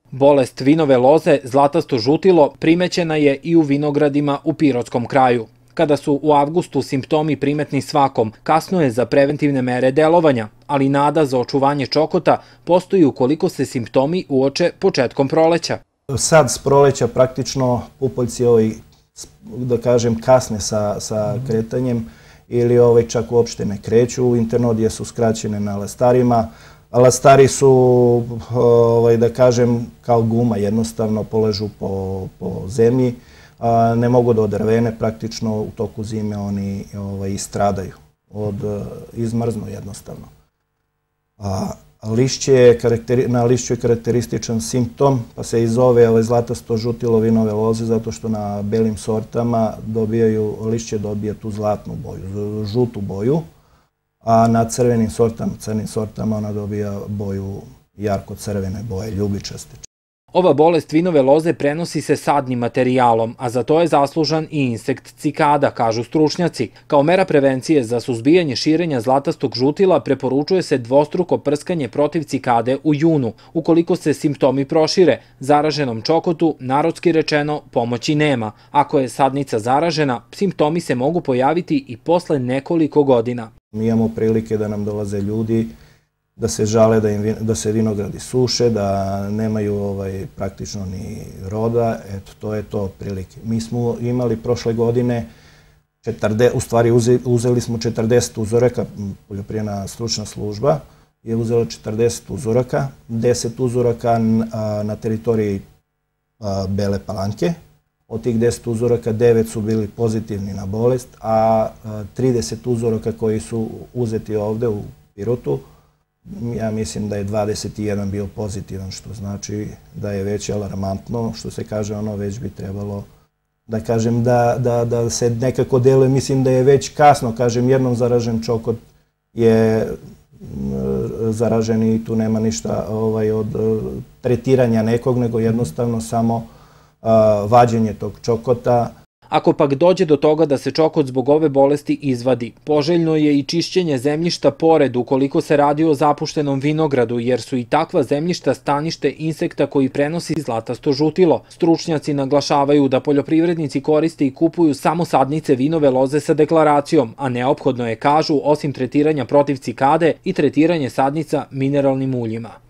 Bolest vinove loze, zlatasto žutilo, primećena je i u vinogradima u Pirotskom kraju. Kada su u avgustu simptomi primetni svakom, kasno je za preventivne mere delovanja, ali nada za očuvanje čokota postoji ukoliko se simptomi uoče početkom proleća. Sad s proleća praktično pupoljci da kažem, kasne sa kretanjem ili čak uopšte ne kreću. Internodije su skraćene na lastarima. Lastari su, da kažem, kao guma, jednostavno poležu po zemlji. Ne mogu da odrvene, praktično u toku zime oni istradaju, izmrznu jednostavno. Na lišću je karakterističan simptom, pa se i zove zlatasto žutilo vinove loze, zato što na belim sortama lišće dobija tu zlatnu boju, žutu boju, a na crnim sortama ona dobija boju jarko-crvene boje, ljubičaste. Ova bolest vinove loze prenosi se sadnim materijalom, a za to je zaslužan i insekt cikada, kažu stručnjaci. Kao mera prevencije za suzbijanje širenja zlatastog žutila preporučuje se dvostruko prskanje protiv cikade u junu. Ukoliko se simptomi prošire, zaraženom čokotu, narodski rečeno, pomoći nema. Ako je sadnica zaražena, simptomi se mogu pojaviti i posle nekoliko godina. Mi imamo prilike da nam dolaze ljudi da se žale da se vinogradi suše, da nemaju praktično ni roda, eto, to je to otprilike. Mi smo imali prošle godine, uzeli smo 40 uzoraka, poljoprivredna stručna služba je uzela 40 uzoraka, 10 uzoraka na teritoriji Bele Palanke. Od tih 10 uzoraka 9 su bili pozitivni na bolest, a 30 uzoraka koji su uzeti ovde u Pirotu, ja mislim da je 21 bio pozitivan, što znači da je već alarmantno, što se kaže, već bi trebalo, da kažem, da se nekako deluje. Mislim da je već kasno, kažem, jednom zaražen čokot je zaražen i tu nema ništa od tretiranja nekog, nego jednostavno samo vađenje tog čokota. Ako pak dođe do toga da se čokot zbog ove bolesti izvadi, poželjno je i čišćenje zemljišta pored ukoliko se radi o zapuštenom vinogradu, jer su i takva zemljišta stanište insekta koji prenosi zlatasto žutilo. Stručnjaci naglašavaju da poljoprivrednici koriste i kupuju samo sadnice vinove loze sa deklaracijom, a neophodno je, kažu, osim tretiranja protiv cikade i tretiranje sadnica mineralnim uljima.